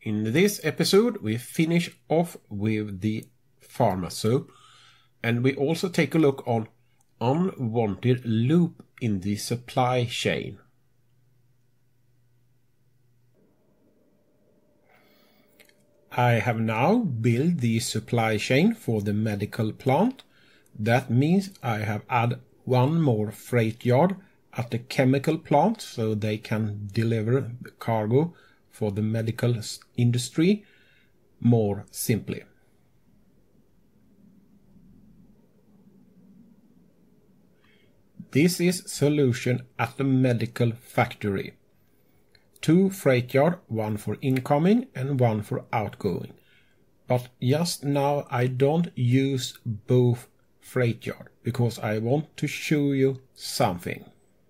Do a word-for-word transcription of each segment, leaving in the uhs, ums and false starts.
In this episode we finish off with the pharmacy, and we also take a look on unwanted loop in the supply chain. I have now built the supply chain for the medical plant. That means I have added one more freight yard at the chemical plant so they can deliver the cargo for the medical industry more simply. This is solution at the medical factory. Two freight yard, one for incoming and one for outgoing. But just now I don't use both freight yard because I want to show you something.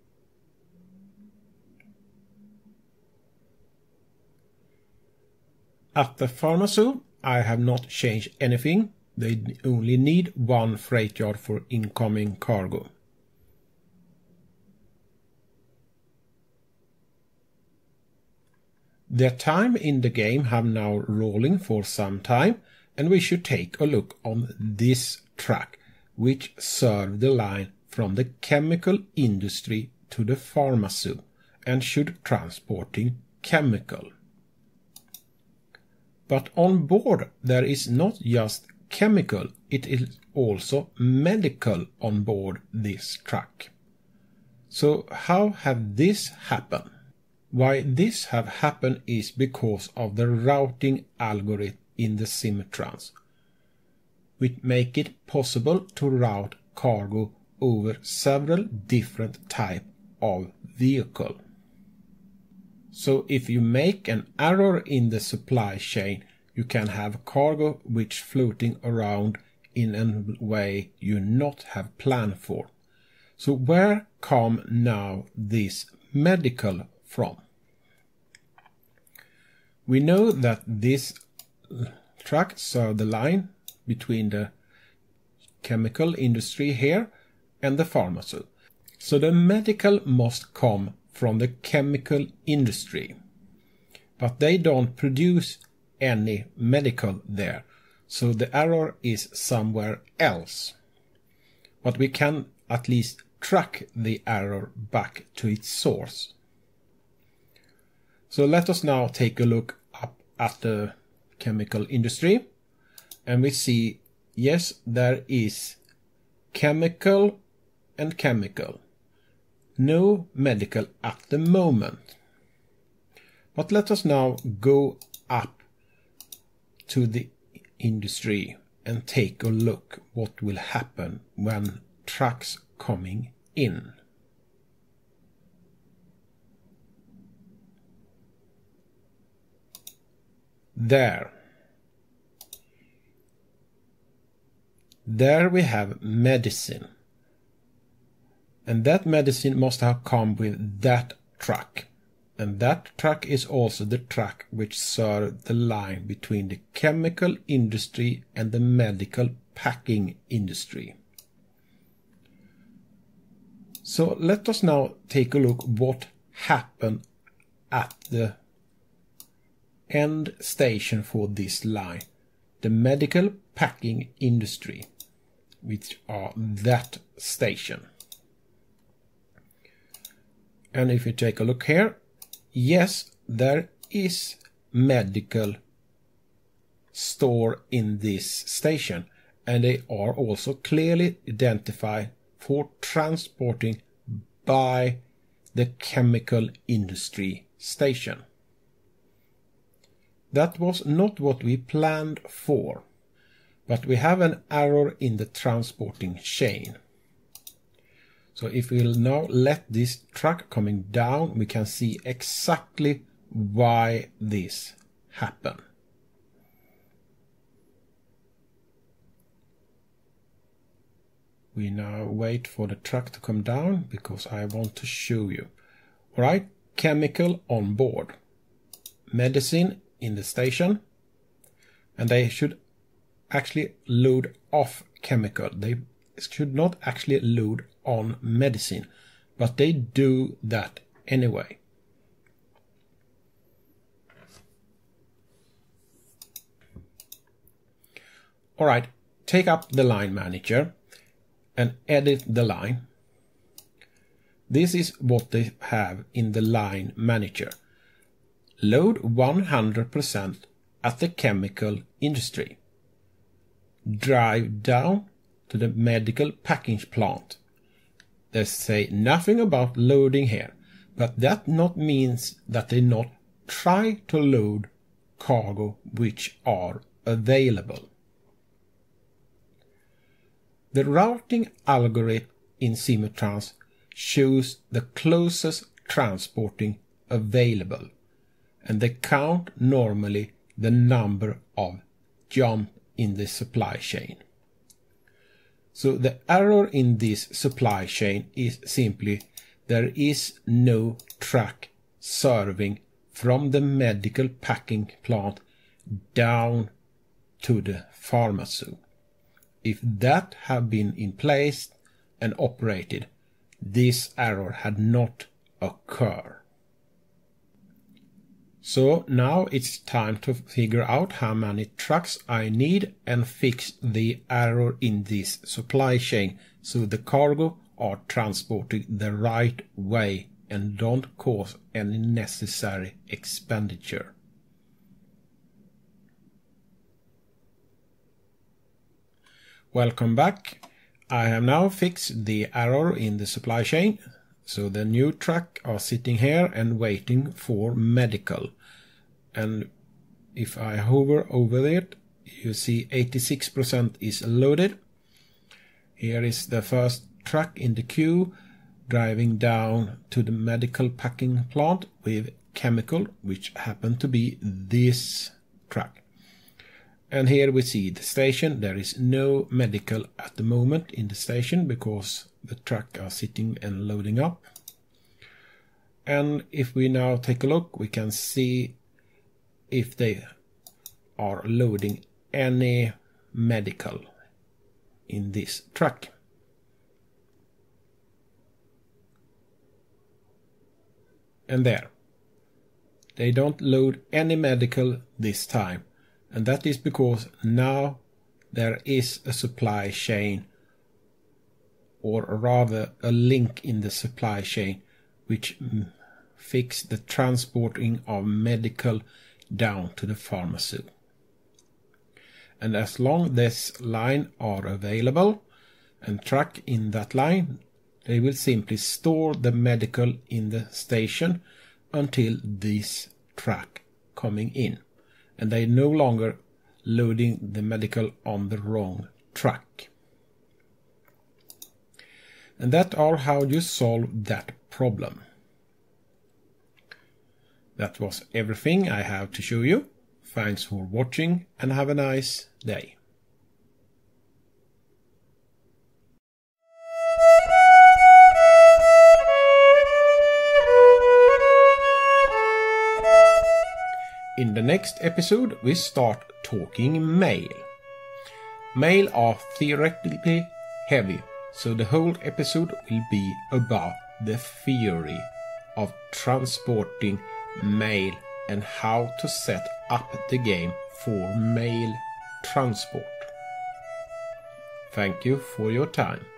At the pharmacy I have not changed anything. They only need one freight yard for incoming cargo. The time in the game have now rolling for some time, and we should take a look on this track, which serve the line from the chemical industry to the pharmacy and should transporting chemical. But on board there is not just chemical, it is also medical on board this truck. So how have this happened? Why this have happened is because of the routing algorithm in the Simutrans, which make it possible to route cargo over several different type of vehicle. So if you make an error in the supply chain, you can have cargo which floating around in a way you not have planned for. So where come now this medical from? We know that this truck serves the line between the chemical industry here and the pharmacy. So the medical must come from the chemical industry. But they don't produce any medical there. So the error is somewhere else. But we can at least track the error back to its source. So let us now take a look up at the chemical industry, and we see, yes, there is chemical and chemical. No medical at the moment. But let us now go up to the industry and take a look what will happen when trucks coming in. There. There we have medicine. And that medicine must have come with that truck. And that truck is also the truck which serves the line between the chemical industry and the medical packing industry. So let us now take a look what happened at the end station for this line, the medical packing industry, which are that station. And if you take a look here, yes, there is medical store in this station, and they are also clearly identified for transporting by the chemical industry station. That was not what we planned for, but we have an error in the transporting chain. So if we'll now let this truck coming down, we can see exactly why this happened. We now wait for the truck to come down because I want to show you. Alright, chemical on board. Medicine in the station, and they should actually load off chemical. They should not actually load on medicine, but they do that anyway. Alright, take up the line manager and edit the line. This is what they have in the line manager. Load one hundred percent at the chemical industry. Drive down to the medical packaging plant. They say nothing about loading here, but that not means that they not try to load cargo which are available. The routing algorithm in Simutrans shows the closest transporting available, and they count normally the number of jump in the supply chain. So the error in this supply chain is simply there is no truck serving from the medical packing plant down to the pharmacy. If that had been in place and operated, this error had not occurred. So now it's time to figure out how many trucks I need and fix the error in this supply chain so the cargo are transported the right way and don't cause any necessary expenditure. Welcome back. I have now fixed the error in the supply chain. So the new truck are sitting here and waiting for medical. And if I hover over it, you see eighty-six percent is loaded. Here is the first truck in the queue driving down to the medical packing plant with chemical, which happened to be this truck. And here we see the station. There is no medical at the moment in the station because the truck are sitting and loading up. And if we now take a look, we can see if they are loading any medical in this truck. And there, they don't load any medical this time. And that is because now there is a supply chain, or rather a link in the supply chain, which fix the transporting of medical down to the pharmacy. And as long as this line are available and truck in that line, they will simply store the medical in the station until this truck coming in. And they no longer loading the medical on the wrong truck. And that are how you solve that problem. That was everything I have to show you. Thanks for watching and have a nice day. In the next episode we start talking mail. Mail are theoretically heavy, so the whole episode will be about the theory of transporting mail and how to set up the game for mail transport. Thank you for your time.